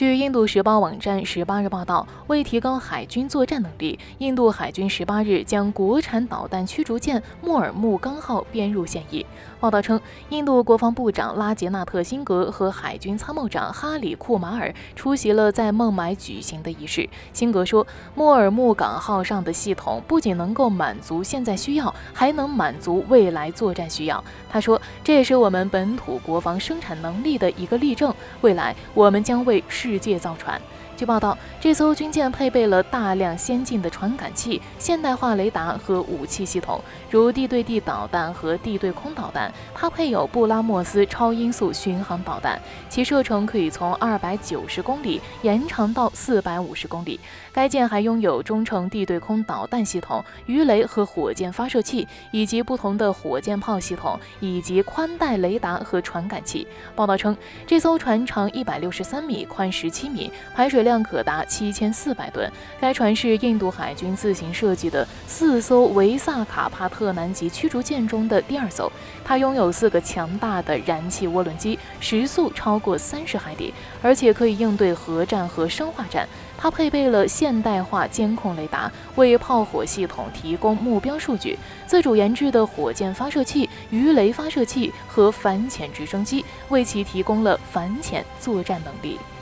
据印度时报网站18日报道，为提高海军作战能力，印度海军18日将国产导弹驱逐舰莫尔木刚号编入现役。报道称，印度国防部长拉杰纳特·辛格和海军参谋长哈里库马尔出席了在孟买举行的仪式。辛格说，莫尔木港号上的系统不仅能够满足现在需要，还能满足未来作战需要。他说，这也是我们本土国防生产能力的一个例证，未来我们将为世界造船。据报道，这艘军舰配备了大量先进的传感器、现代化雷达和武器系统，如地对地导弹和地对空导弹。它配有布拉莫斯超音速巡航导弹，其射程可以从290公里延长到450公里。该舰还拥有中程地对空导弹系统、鱼雷和火箭发射器，以及不同的火箭炮系统，以及宽带雷达和传感器。报道称，这艘船长163米，宽17米，排水量可达7400吨。该船是印度海军自行设计的4艘维萨卡帕特南级驱逐舰中的第2艘。它拥有4个强大的燃气涡轮机，时速超过30海里，而且可以应对核战和生化战。它配备了现代化监控雷达，为炮火系统提供目标数据。自主研制的火箭发射器、鱼雷发射器和反潜直升机为其提供了反潜作战能力。